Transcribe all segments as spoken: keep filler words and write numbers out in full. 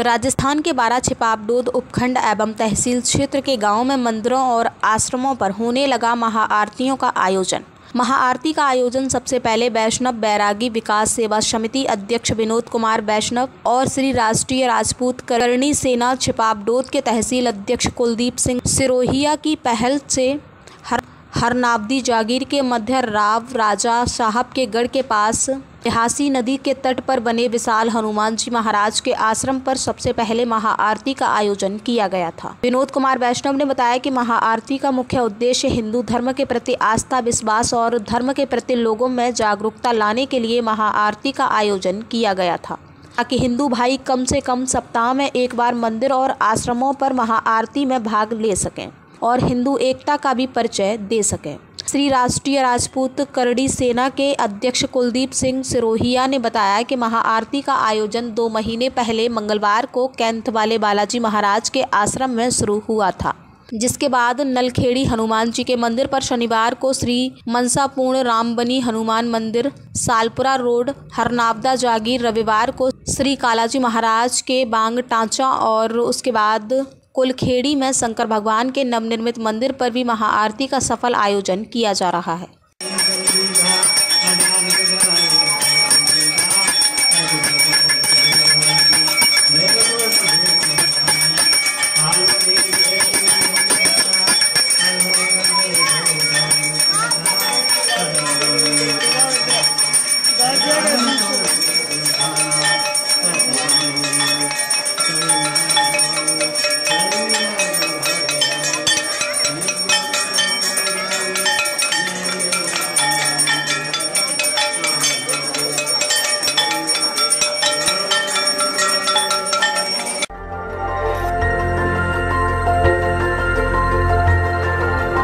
राजस्थान के बारह छिपाबडोद उपखंड एवं तहसील क्षेत्र के गांवों में मंदिरों और आश्रमों पर होने लगा महाआरतियों का आयोजन। महाआरती का आयोजन सबसे पहले वैष्णव बैरागी विकास सेवा समिति अध्यक्ष विनोद कुमार वैष्णव और श्री राष्ट्रीय राजपूत करणी सेना छिपाबडोद के तहसील अध्यक्ष कुलदीप सिंह सिरोहिया की पहल से हर हरनावदी जागीर के मध्य राव राजा साहब के गढ़ के पास बिहासी नदी के तट पर बने विशाल हनुमान जी महाराज के आश्रम पर सबसे पहले महाआरती का आयोजन किया गया था। विनोद कुमार वैष्णव ने बताया कि महाआरती का मुख्य उद्देश्य हिंदू धर्म के प्रति आस्था, विश्वास और धर्म के प्रति लोगों में जागरूकता लाने के लिए महाआरती का आयोजन किया गया था, ताकि हिंदू भाई कम से कम सप्ताह में एक बार मंदिर और आश्रमों पर महाआरती में भाग ले सकें और हिंदू एकता का भी परिचय दे सकें। श्री राष्ट्रीय राजपूत करणी सेना के अध्यक्ष कुलदीप सिंह सिरोहिया ने बताया कि महाआरती का आयोजन दो महीने पहले मंगलवार को कैंथ वाले बालाजी महाराज के आश्रम में शुरू हुआ था, जिसके बाद नलखेड़ी हनुमान जी के मंदिर पर शनिवार को श्री मनसापूर्ण रामबनी हनुमान मंदिर सालपुरा रोड हरनावदा जागीर, रविवार को श्री कालाजी महाराज के बांग टांचा और उसके बाद कुलखेड़ी में शंकर भगवान के नवनिर्मित मंदिर पर भी महाआरती का सफल आयोजन किया जा रहा है।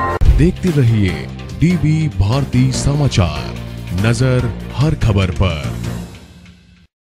देखते रहिए डीबी भारती समाचार, नजर हर खबर पर।